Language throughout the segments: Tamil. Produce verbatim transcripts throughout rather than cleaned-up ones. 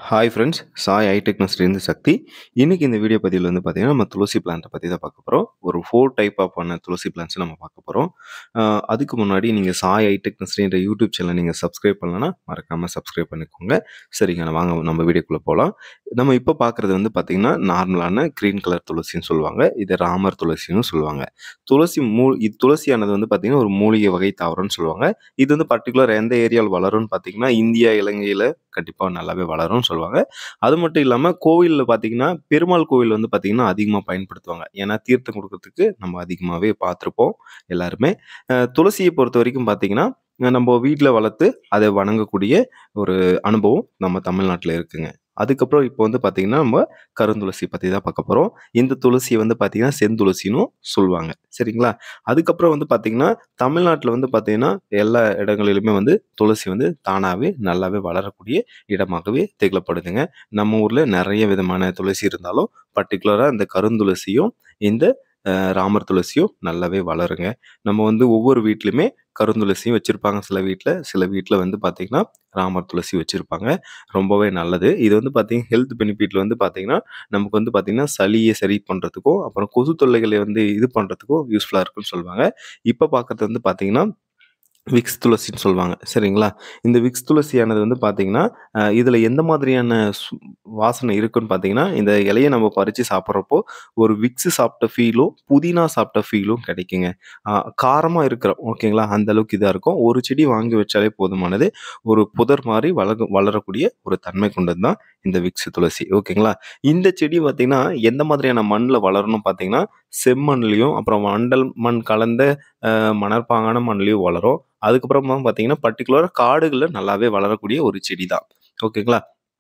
ஹாய் ஃப்ரெண்ட்ஸ், சாய் ஹைடெக் நர்சரிலேருந்து சக்தி. இன்னைக்கு இந்த வீடியோ பதிவில் வந்து பார்த்தீங்கன்னா, நம்ம துளசி பிளான்ட்டை பற்றி தான் பார்க்க போகிறோம். ஒரு ஃபோர் டைப் ஆஃபான துளசி பிளான்ட்ஸ் நம்ம பார்க்க போகிறோம். அதுக்கு முன்னாடி நீங்கள் சாய் ஹைடெக் நர்சரின்ற யூடியூப் சேனலை நீங்கள் சப்ஸ்கிரைப் பண்ணலன்னா மறக்காமல் சப்ஸ்கிரைப் பண்ணிக்கோங்க. சரிங்க, வாங்க நம்ம வீடியோக்குள்ளே போகலாம். நம்ம இப்போ பார்க்குறது வந்து பார்த்தீங்கன்னா, நார்மலான க்ரீன் கலர் துளசின்னு சொல்லுவாங்க. இது ராமர் துளசின்னு சொல்லுவாங்க. துளசி மூ இது துளசியானது வந்து பார்த்தீங்கன்னா, ஒரு மூலிகை வகை தாவரம்னு சொல்லுவாங்க. இது வந்து பர்டிகுலர் எந்த ஏரியாவில் வளரும்னு பார்த்தீங்கன்னா, இந்தியா, இலங்கையில் கண்டிப்பாக நல்லாவே வளரும்னு சொல்லுவாங்க. அது மட்டும் இல்லாமல் கோவிலில் பார்த்தீங்கன்னா, பெருமாள் கோவில் வந்து பார்த்தீங்கன்னா அதிகமாக பயன்படுத்துவாங்க. ஏன்னா தீர்த்தம் கொடுக்கறதுக்கு நம்ம அதிகமாகவே பார்த்துருப்போம் எல்லாருமே. அஹ் துளசியை பொறுத்த வரைக்கும் பார்த்தீங்கன்னா, நம்ம வீட்டில் வளர்த்து அதை வணங்கக்கூடிய ஒரு அனுபவம் நம்ம தமிழ்நாட்டில் இருக்குங்க. அதுக்கப்புறம் இப்போ வந்து பார்த்தீங்கன்னா, நம்ம கருந்துளசி பற்றி தான் பார்க்க போகிறோம். இந்த துளசியை வந்து பார்த்தீங்கன்னா செந்துளசின்னு சொல்லுவாங்க. சரிங்களா? அதுக்கப்புறம் வந்து பார்த்தீங்கன்னா, தமிழ்நாட்டில் வந்து பார்த்தீங்கன்னா எல்லா இடங்களிலுமே வந்து துளசி வந்து தானாகவே நல்லாவே வளரக்கூடிய இடமாகவே திகழப்படுதுங்க. நம்ம ஊரில் நிறைய விதமான துளசி இருந்தாலும் பர்டிகுலராக இந்த கருந்துளசியும் இந்த அஹ், ராமர் துளசியும் நல்லாவே வளருங்க. நம்ம வந்து ஒவ்வொரு வீட்லையுமே கருந்துளசியும் வச்சுருப்பாங்க. சில வீட்டில் சில வீட்டில் வந்து பார்த்திங்கன்னா ராமர் துளசி வச்சுருப்பாங்க. ரொம்பவே நல்லது. இது வந்து பார்த்திங்கன்னா ஹெல்த் பெனிஃபிட்டில் வந்து பார்த்திங்கன்னா நமக்கு வந்து பார்த்திங்கன்னா சளியை சரி பண்ணுறதுக்கும் அப்புறம் கொசு தொல்லைகளை வந்து இது பண்ணுறதுக்கும் யூஸ்ஃபுல்லாக இருக்குன்னு சொல்லுவாங்க. இப்போ பார்க்குறது வந்து பார்த்திங்கன்னா விக்ஸ் துளசின்னு சொல்லுவாங்க. சரிங்களா? இந்த விக்ஸ் துளசியானது வந்து பார்த்தீங்கன்னா, அ இதில எந்த மாதிரியான சு வாசனை இருக்குன்னு பார்த்தீங்கன்னா, இந்த இலைய நம்ம பறிச்சு சாப்பிட்றப்போ, ஒரு விக்ஸ் சாப்பிட்ட ஃபீலும், புதினா சாப்பிட்ட ஃபீலும் கிடைக்குங்க. அ காரமா இருக்கிற ஓகேங்களா? அந்த அளவுக்கு இதா இருக்கும். ஒரு செடி வாங்கி வச்சாலே போதுமானது. ஒரு புதர் மாரி வளகு வளரக்கூடிய ஒரு தன்மை கொண்டது தான் இந்த விக்ஸ் துளசி. ஓகேங்களா? இந்த செடி பார்த்தீங்கன்னா, எந்த மாதிரியான மண்ல வளரணும்னு பார்த்தீங்கன்னா, செம்மண்லயும், அப்புறம் வண்டல் மண் கலந்த அ மணற்பாங்கான மண்லயும் வளரும். அதுக்கப்புறமா பார்த்தீங்கன்னா, பர்ட்டிகுலரா காடுகள்ல நல்லாவே வளரக்கூடிய ஒரு செடி தான். ஓகேங்களா?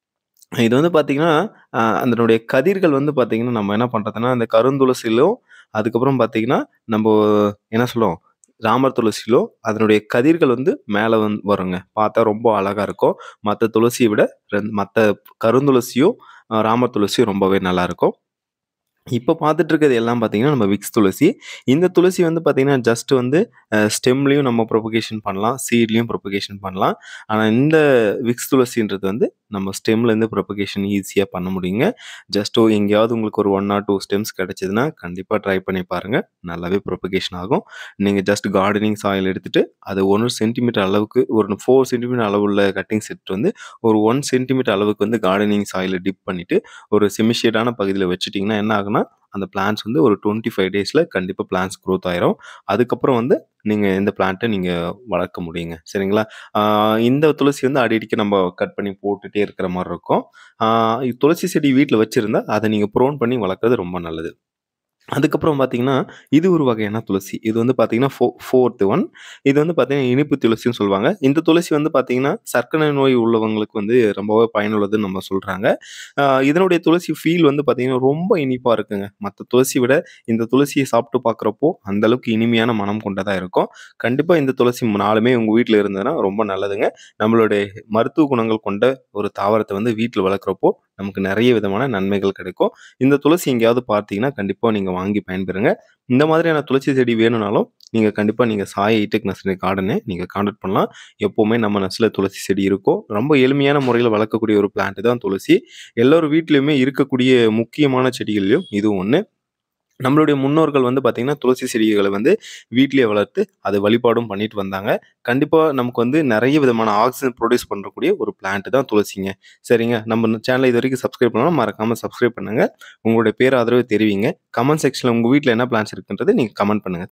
இது வந்து பார்த்தீங்கன்னா, அ அதனுடைய கதிர்கள் வந்து பார்த்தீங்கன்னா, நம்ம என்ன பண்றதுன்னா, அந்த கருந்துளசியிலும், அதுக்கப்புறம் பார்த்தீங்கன்னா, நம்போ என்ன சொல்லுவோம், ராமர் துளசியிலோ அதனுடைய கதிர்கள் வந்து மேல வந் வருங்க. பார்த்தா ரொம்ப அழகா இருக்கும். மத்த துளசிய விட ரெண் மத்த கருந்துளசியும், அ ராமர் துளசியும் ரொம்பவே நல்லாருக்கும். இப்ப பார்த்துட்டு இருக்கிறது எல்லாம் பார்த்தீங்கன்னா, நம்ம விக்ஸ் துளசி. இந்த துளசி வந்து பார்த்தீங்கன்னா, ஜஸ்ட் வந்து அ ஸ்டெம்லயும் நம்ம ப்ரொபகேஷன் பண்ணலாம். சீட்லயும் ப்ரொபகேஷன் பண்ணலாம். ஆனா, இந்த விக்ஸ் துளசின்றது வந்து நம்ம ஸ்டெம்லேருந்து ப்ரொபகேஷன் ஈஸியா பண்ண முடியுங்க. ஜஸ்ட் எங்கேயாவது உங்களுக்கு ஒரு ஒன் ஆர் டூ ஸ்டெம்ஸ் கிடைச்சதுன்னா, கண்டிப்பா ட்ரை பண்ணி பாருங்க. நல்லாவே ப்ரொபகேஷன் ஆகும். நீங்க ஜஸ்ட் கார்டனிங் சாயில் எடுத்துட்டு, அது ஒரு சென்டிமீட்டர் அளவுக்கு ஒரு நான்கு சென்டிமீட்டர் அளவுள்ள கட்டிங்ஸ் எடுத்துட்டு வந்து, ஒரு ஒரு சென்டிமீட்டர் அளவுக்கு வந்து கார்டனிங் சாயில்ல டிப் பண்ணிட்டு, ஒரு செமி ஷேடான பகுதியில வச்சுட்டீங்கன்னா என்ன ஆகும்னா, அந்த பிளான்ட்ஸ் வந்து ஒரு இருபத்தி ஐந்து டேஸ்ல கண்டிப்பா பிளான்ட்ஸ் குரோத் ஆயிரும். அதுக்கப்புறம் வந்து நீங்க இந்த பிளான்ட்ட நீங்க வளர்க்க முடியுங்க. சரிங்களா? ஆ இந்த துளசி வந்து அடிக்கடி நம்ம கட் பண்ணி போட்டுட்டே இருக்கிற மாரி இருக்கும். ஆ துளசி செடி வீட்ல வச்சிருந்தா, அத நீங்க ப்ரோன் பண்ணி வளர்க்கறது ரொம்ப நல்லது. அதுக்கப்புறம் பார்த்தீங்கன்னா, இது ஒரு வகையான துளசி. இது வந்து பார்த்தீங்கன்னா, ஃபோ ஃபோர்த் ஒன். இது வந்து பார்த்தீங்கன்னா, இனிப்பு துளசின்னு சொல்லுவாங்க. இந்த துளசி வந்து பார்த்தீங்கன்னா, சர்க்கரை நோய் உள்ளவங்களுக்கு வந்து ரொம்பவே பயனுள்ளதுன்னு நம்ம சொல்றாங்க. அ இதனுடைய துளசி ஃபீல் வந்து பார்த்தீங்கன்னா, ரொம்ப இனிப்பா இருக்குங்க. மத்த துளசிய விட இந்த துளசிய சாப்பிட்டு பார்க்குறப்போ, அந்த அளவுக்கு இனிமையான மனம் கொண்டதா இருக்கும். கண்டிப்பா இந்த துளசி நாலுமே உங்க வீட்ல இருந்ததுன்னா ரொம்ப நல்லதுங்க. நம்மளுடைய மருத்துவ குணங்கள் கொண்ட ஒரு தாவரத்த வந்து வீட்ல வளர்க்குறப்போ, நமக்கு நெறைய விதமான நன்மைகள் கிடைக்கும். இந்த துளசி எங்கேயாவது பார்த்தீங்கன்னா, கண்டிப்பா நீங்க வாங்கி பயன்பெறுங்க. இந்த மாதிரியான துளசி செடி வேணும்னாலும், நீங்க கண்டிப்பா நீங்க சாய் ஹைடெக் நர்சரி கார்டன நீங்க கான்டாக்ட் பண்ணலாம். எப்பவுமே நம்ம நர்சரில துளசி செடி இருக்கும். ரொம்ப எளிமையான முறையில வளர்க்கக்கூடிய ஒரு பிளான்ட் தான் துளசி. எல்லோர் வீட்லயுமே இருக்கக்கூடிய முக்கியமான செடிகள்லயும் இதுவும் ஒண்ணு. நம்மளுடைய முன்னோர்கள் வந்து பார்த்தீங்கன்னா, துளசி செடிகள வந்து வீட்டிலேயே வளர்த்து, அது வழிபாடும் பண்ணிட்டு வந்தாங்க. கண்டிப்பா நமக்கு வந்து நெறைய விதமான ஆக்ஸிஜன் புரொடியூஸ் பண்ணக்கூடிய ஒரு பிளான்ட் தான் துளசிங்க. சரிங்க. நம்ம சேனல இதுவரைக்கும் சப்ஸ்கிரைப் பண்ணலனா மறக்காம சப்ஸ்கிரைப் பண்ணுங்க. உங்களுடைய பேராதரவு தெரிவிங்க. கமெண்ட் செக்ஷன்ல உங்க வீட்ல என்ன பிளான்ட்ஸ் இருக்குன்றத நீங்க கமெண்ட் பண்ணுங்க.